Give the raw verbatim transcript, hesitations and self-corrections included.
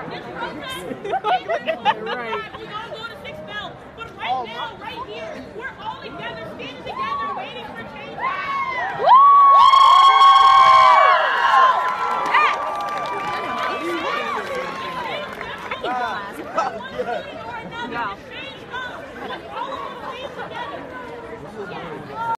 Right. We all go to six bells, but right now, right here, we're all together, standing together, waiting for change. Yeah.